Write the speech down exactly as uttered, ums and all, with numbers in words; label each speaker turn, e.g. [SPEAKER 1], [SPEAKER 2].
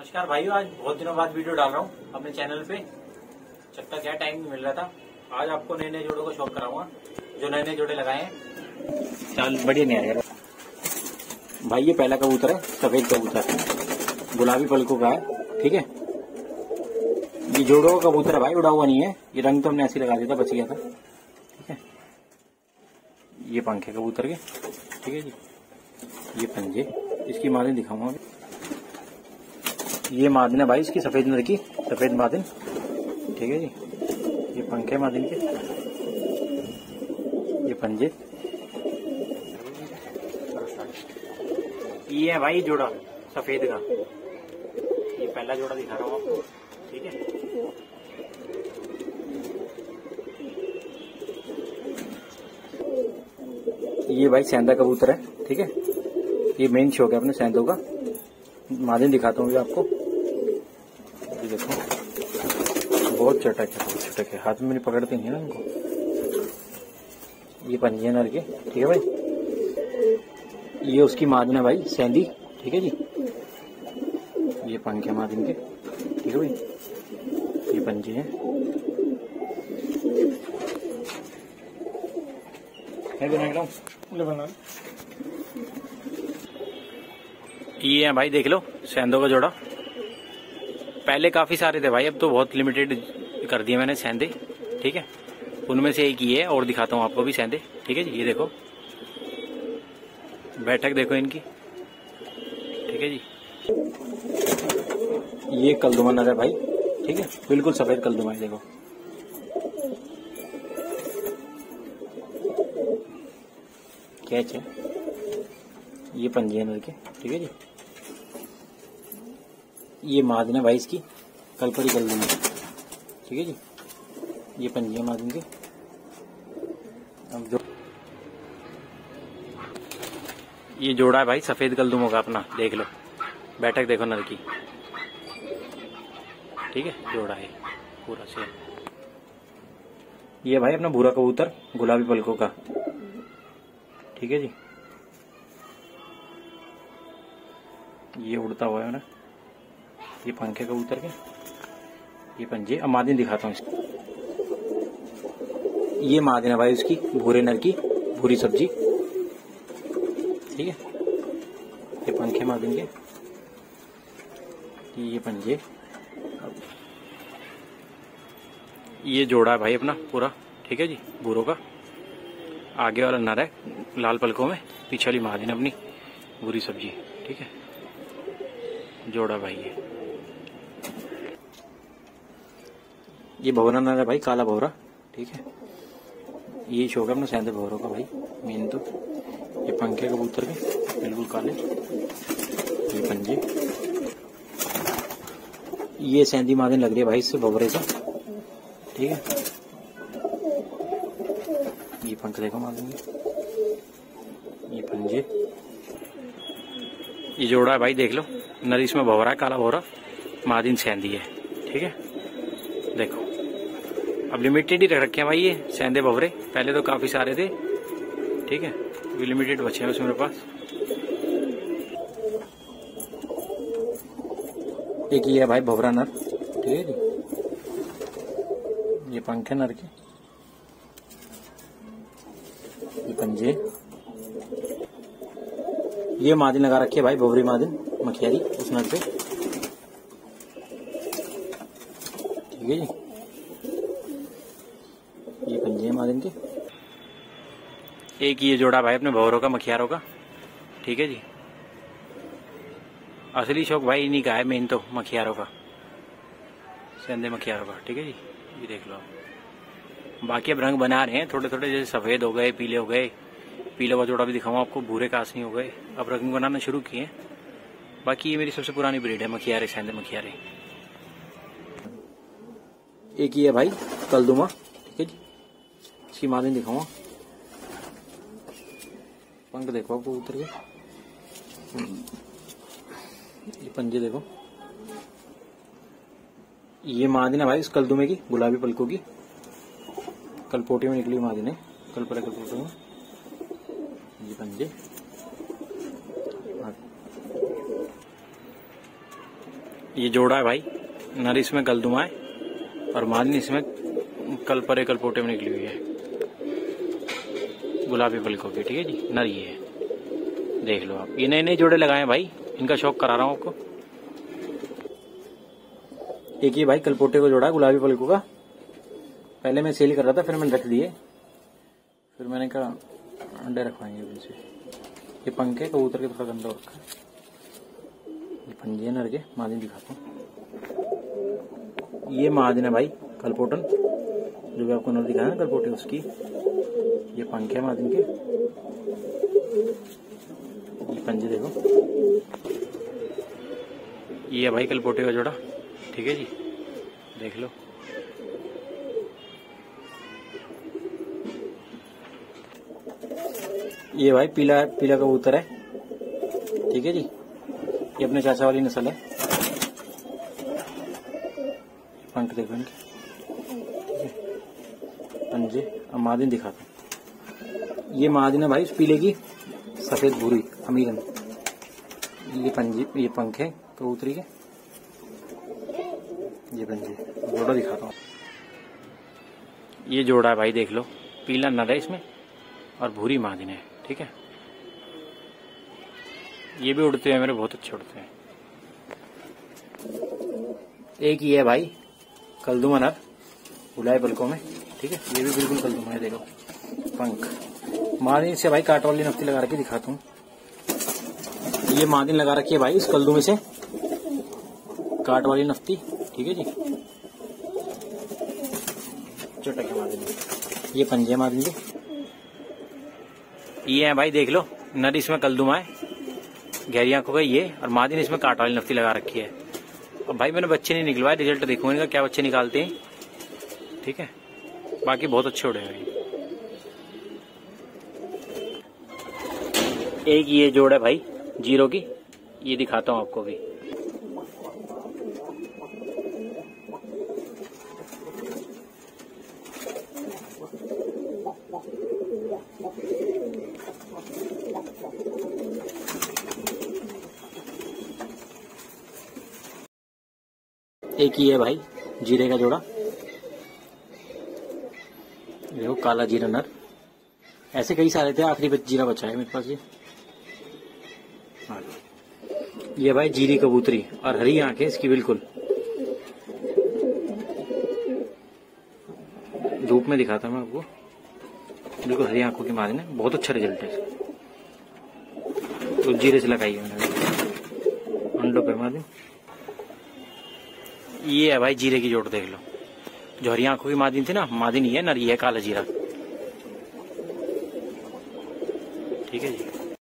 [SPEAKER 1] नमस्कार भाइयों, आज बहुत दिनों बाद वीडियो डाल रहा हूँ अपने चैनल पे। चक्का क्या टाइम नहीं मिल रहा था। आज आपको नए नए जोड़ों का शौक कराऊंगा, जो नए नए जोड़े लगाए हैं। चाल बढ़िया नहीं आएगा भाई। ये पहला कबूतर है, सफेद कबूतर, गुलाबी पलकों का है। ठीक है, ये जोड़ों का कबूतर है भाई, उड़ा हुआ नहीं है। ये रंग तो हमने ऐसे लगा दिया था, बच गया था। ठीक है, ये पंख है कबूतर के। ठीक है जी, ये पंजे, इसकी मादिन दिखाऊंगा। ये मादिन है भाई इसकी, सफेद नर की, सफेद मादिन। ठीक है जी, ये पंखे मादिन के, ये पंजे। ये है भाई जोड़ा सफेद का, ये पहला जोड़ा दिखा रहा हूँ आपको। ठीक है, ये भाई सेंधा कबूतर है। ठीक है, ये मेन शौक है अपने सेंधों का। मादिन दिखाता हूँ आपको। ये देखो, बहुत चटक है, बहुत चटक है, हाथ में नहीं पकड़ते नहीं है ना इनको। ये पंजे नर के। ठीक है भाई, ये उसकी मादिन है भाई, सेंधी। ठीक है जी, ये पंख है मादिन के। ठीक है भाई, ये पंजे हैं। बना ये है भाई, देख लो सेंधों का जोड़ा। पहले काफी सारे थे भाई, अब तो बहुत लिमिटेड कर दिए मैंने सेंधे। ठीक है, उनमें से एक ये है, और दिखाता हूँ आपको भी सेंधे। ठीक है जी, ये देखो बैठक देखो इनकी। ठीक है जी, ये कलदुमा नर है भाई। ठीक है, बिल्कुल सफेद कलदुमा है, देखो। कैच है, ये पंजे नर के। ठीक है जी, ये मादिन है भाई इसकी, कलपरी कलदुमा। ठीक है जी, ये पंजे मादिन के। अब जो ये जोड़ा है भाई सफेद कलदुमों का अपना, देख लो बैठक देखो नर की। ठीक है, जोड़ा है पूरा से। ये भाई अपना भूरा कबूतर, गुलाबी पलकों का। ठीक है जी, ये उड़ता हुआ है ना, ये पंखे कबूतर के, ये पंजे। अब मादिन दिखाता हूँ इसकी। ये मादिन है भाई उसकी, भूरे नर की, भूरी सब्जी। ठीक है, ये पंखे मादिन के, ये पंजे। ये जोड़ा है भाई अपना पूरा। ठीक है जी, भूरों का। आगे वाला नर है लाल पलकों में, पीछे वाली मादिन अपनी भूरी सब्जी। ठीक है, जोड़ा भाई ये ये भवरा नर है भाई, काला भवरा। ठीक है, ये शौक है अपना सेंधे भवरों का भाई मेन तो। ये पंखे कबूतर के, बिल्कुल काले, ये पंजे। ये सेंधी मादिन लग रही है भाई इससे, भवरे से। ठीक है, ये पंख देखो मादिन के, ये पंजे। ये जोड़ा है भाई, देख लो नर इसमें भवरा है, काला भवरा, मादिन सेंधी है। ठीक है, देखो अब लिमिटेड ही रख रखे हैं भाई ये सेंधे भवरे। पहले तो काफी सारे थे। ठीक है, अभी लिमिटेड बचे हैं उसमें मेरे पास। एक ये है भाई भवरा नर। ठीक है जी, ये पंख है नर के, ये पंजे। ये मादिन लगा रखी है भाई, भवरी मादिन मखियारी उस नर पे। ठीक है जी, ये पंजे मादिन के। एक ये जोड़ा भाई अपने भवरों का, मखियारों का। ठीक है जी, असली शौक भाई इन्हीं का है मेन तो, मखियारों का, सेंधे मखियारों का। ठीक है जी, ये देख लो। बाकी अब रंग बना रहे हैं थोड़े थोड़े, जैसे सफेद हो गए, पीले हो गए। पीले का जोड़ा भी दिखाऊंगा आपको, भूरे कासनी हो गए, अब रंग बनाना शुरू किए। बाकी ये मेरी सबसे पुरानी ब्रीड है, मखियारे, सेंधे मखियारे। एक ही है भाई कलदुमा। ठीक है जी, इसकी मादिन दिखाऊंगा। पंख देखो आपको उतर के, ये पंजे देखो। ये मादिन है भाई इस कलदुमे की, गुलाबी पलकों की, कलपोटी में निकली मादिन है, कलपरे कलपोटी में। ये पंजे। ये जोड़ा है भाई, नर इसमें गलदुमा है और मादनी इसमें कल परे कल पोटे में निकली हुई है, गुलाबी पलकों की। ठीक है जी, नर ये है, देख लो आप। ये नए नए जोड़े लगाए हैं भाई, इनका शौक करा रहा हूँ आपको। एक ये भाई कलपोटे को जोड़ा है गुलाबी पलकों का, पहले मैं सेल कर रहा था, फिर मैंने रख दिए, फिर मैंने कहा अंडे रखवाएंगे उनसे। ये पंख है कबूतर के, थोड़ा गंदा हो रखा है। ये पंजे नर के, मादिन दिखाता हूँ। ये मादिन है भाई कलपोटन, जो भी आपको नर दिखाया ना कलपोटे उसकी। ये पंख है मादिन के, ये पंजे देखो। ये है भाई कलपोटे का जोड़ा। ठीक है जी, देख लो। ये भाई पीला पीला कबूतर है। ठीक है जी, ये अपने चाचा वाली नस्ल है। पंख देखो इनके, पंजे। अब मादिन दिखाता हूँ। ये मादिन है भाई उस पीले की, सफेद भूरी अमीरन। ये पंजे, ये पंख है कबूतरी के, ये पंजे। जोड़ा दिखाता हूँ। ये जोड़ा है भाई, देख लो। पीला नर है इसमें और भूरी मादिन है। ठीक है, ये भी उड़ते हैं मेरे, बहुत अच्छे उड़ते हैं। एक ही है भाई कलदुमा नर, गुलाबी पलकों में। ठीक है, ये भी बिल्कुल कलदुमा है, देखो पंख। मादिन से भाई काट वाली नफ्ती लगा रखी, दिखाता हूँ। ये मादिन लगा रखी है भाई इस कलदुमे से, काट वाली नफ्ती। ठीक है जी, चटक है मादिन। ये पंजे मादिन के, ये है भाई, देख लो। नर इसमें कलदुमा है, गहरी आंखों का ये, और मादिन इसमें काट वाली नफ्ती लगा रखी है। अब भाई मैंने बच्चे नहीं निकलवाए, रिजल्ट देखूंगा इनका क्या बच्चे निकालते हैं। ठीक है, बाकी बहुत अच्छे उड़े हैं। एक ये जोड़ है भाई जीरो की, ये दिखाता हूँ आपको भी। एक ही है भाई जीरे का जोड़ा, देखो काला जीरा नर। ऐसे कई सारे थे, आखिरी जीरा बचा है मेरे पास। ये ये भाई जीरी कबूतरी और हरी आंखें इसकी बिल्कुल। धूप में दिखाता मैं आपको, बिल्कुल हरी आंखों की मादिन है, बहुत अच्छा रिजल्ट है इसका। तो जीरे से लगाई है मैंने अंडों पे मादिन। ये है भाई जीरे की जोड़, देख लो। जो हरी आंखों की मादिन थी ना, मादिन ये है, नर ये है काला जीरा। ठीक है जी।